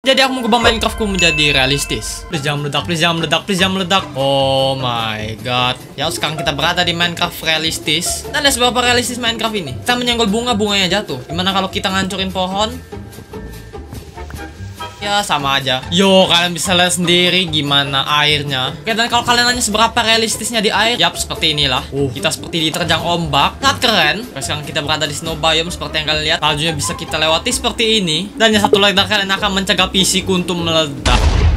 Jadi aku mau ubah Minecraftku menjadi realistis. Please jangan meledak, please jangan meledak, please jangan meledak. Oh my god. Ya sekarang kita berada di Minecraft realistis. Dan ada seberapa realistis Minecraft ini? Kita menyenggol bunga, bunganya jatuh. Gimana kalau kita ngancurin pohon? Ya sama aja. Yo, kalian bisa lihat sendiri gimana airnya. Oke, dan kalau kalian nanya seberapa realistisnya di air, yap seperti inilah. Kita seperti diterjang ombak. Sangat keren. Sekarang kita berada di snow biome seperti yang kalian lihat. Saljunya bisa kita lewati seperti ini. Dan yang satu lagi, kalian akan mencegah PC ku untuk meledak.